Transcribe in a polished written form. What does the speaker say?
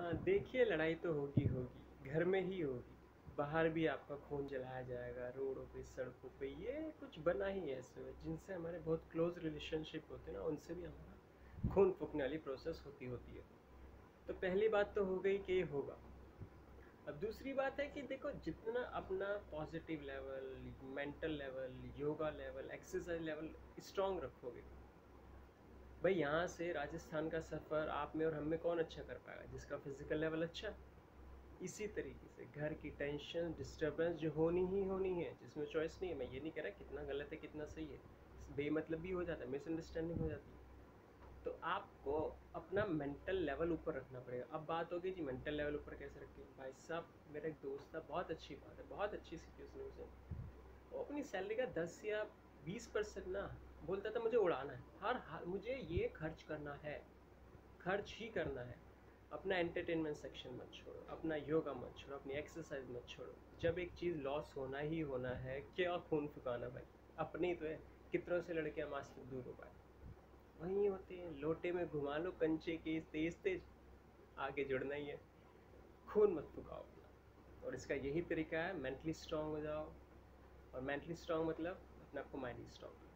देखिए लड़ाई तो होगी होगी, घर में ही होगी। बाहर भी आपका खून जलाया जाएगा, रोडों पे सड़कों पे। ये कुछ बना ही ऐसे है, जिनसे हमारे बहुत क्लोज रिलेशनशिप होते हैं ना, उनसे भी हमारा खून फूकने वाली प्रोसेस होती होती है। तो पहली बात तो हो गई कि ये होगा। अब दूसरी बात है कि देखो, जितना अपना positive level, mental level, yoga level, exercise level strong रखोगे, भाई यहाँ से राजस्थान का सफ़र आप में और हम में कौन अच्छा कर पाएगा? जिसका फिजिकल लेवल अच्छा। इसी तरीके से घर की टेंशन डिस्टर्बेंस जो होनी ही होनी है, जिसमें चॉइस नहीं है। मैं ये नहीं कह रहा कितना गलत है कितना सही है, बेमतलब भी हो जाता है, मिसअंडरस्टैंडिंग हो जाती है। तो आपको अपना मेंटल लेवल ऊपर रखना पड़ेगा। अब बात होगी जी मेंटल लेवल ऊपर कैसे रखें? भाई साहब, मेरा एक दोस्त था, बहुत अच्छी बात है, बहुत अच्छी सीखी उसने मुझे। वो अपनी सैलरी का 10 या 20% ना बोलता था मुझे उड़ाना है, हर मुझे ये खर्च करना है, खर्च ही करना है। अपना एंटरटेनमेंट सेक्शन मत छोड़ो, अपना योगा मत छोड़ो, अपनी एक्सरसाइज मत छोड़ो। जब एक चीज़ लॉस होना ही होना है, क्या खून फुकाना भाई? अपनी तो है। कितनों से लड़कियां आज तक दूर हो पाए? वहीं होते हैं, लोटे में घुमा लो कंचे के तेज तेज, आगे जुड़ना ही है। खून मत फुकाओ अपना। और इसका यही तरीका है, मेंटली स्ट्रांग हो जाओ। और मेंटली स्ट्रांग मतलब अपने आप को माइंडली स्ट्रांग